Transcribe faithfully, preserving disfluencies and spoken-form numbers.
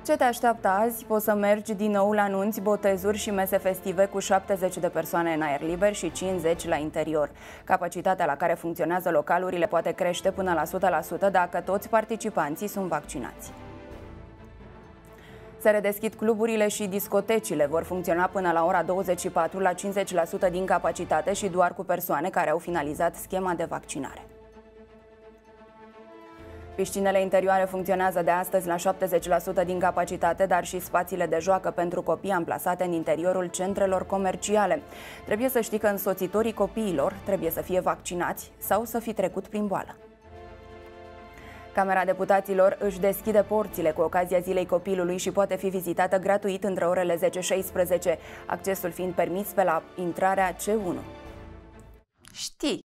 Ce te așteaptă azi? Poți să mergi din nou la nunți, botezuri și mese festive cu șaptezeci de persoane în aer liber și cincizeci la interior. Capacitatea la care funcționează localurile poate crește până la o sută la sută dacă toți participanții sunt vaccinați. Se redeschid cluburile și discotecile. Vor funcționa până la ora douăzeci și patru la cincizeci la sută din capacitate și doar cu persoane care au finalizat schema de vaccinare. Piscinele interioare funcționează de astăzi la șaptezeci la sută din capacitate, dar și spațiile de joacă pentru copii amplasate în interiorul centrelor comerciale. Trebuie să știi că însoțitorii copiilor trebuie să fie vaccinați sau să fi trecut prin boală. Camera Deputaților își deschide porțile cu ocazia Zilei Copilului și poate fi vizitată gratuit între orele zece și șaisprezece, accesul fiind permis pe la intrarea C unu. Știi